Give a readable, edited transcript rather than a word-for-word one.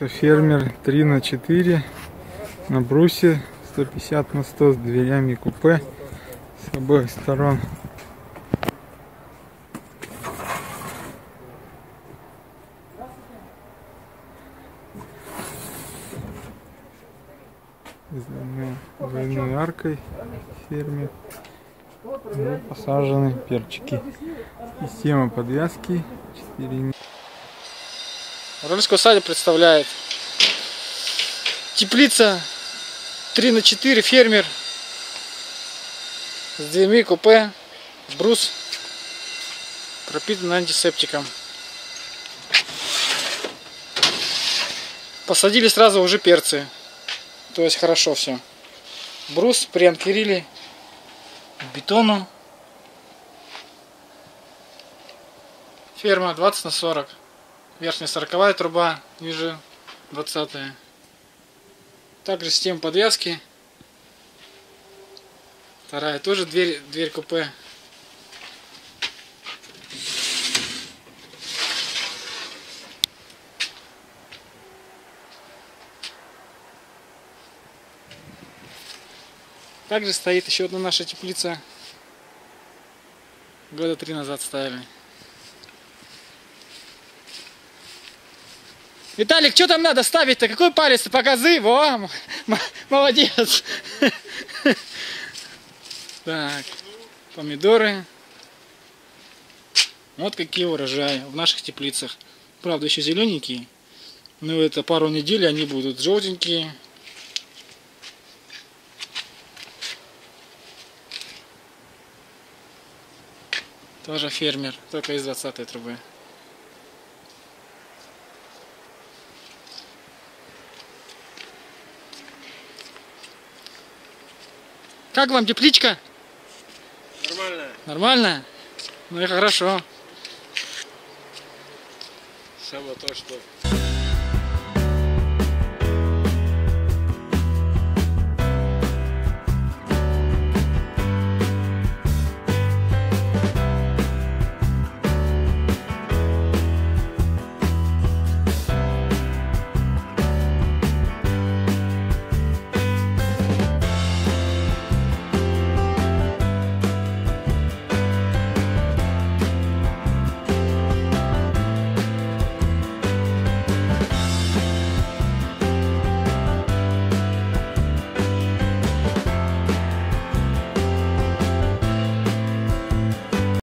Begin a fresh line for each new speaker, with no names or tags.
Фермер 3×4 на брусе, 150/100 с дверями купе с обоих сторон. С двойной аркой фермер. И посажены перчики. Система подвязки 4.
Воронежскую садик представляет теплица 3×4, фермер с дверьми купе, брус пропитан антисептиком. Посадили сразу уже перцы, то есть хорошо все. Брус прианкерили к бетону. Ферма 20×40. Верхняя 40-я труба, ниже 20-я. Также система подвязки. Вторая тоже дверь купе. Также стоит еще одна наша теплица. Года 3 назад ставили. Виталик, что там надо ставить-то? Какой палец? Показы, во! Молодец! Так, помидоры. Вот какие урожаи в наших теплицах. Правда, еще зелененькие. Но это пару недель они будут желтенькие. Тоже фермер, только из 20-й трубы. Как вам тепличка?
Нормально.
Нормально? Ну и хорошо.
Самое то, что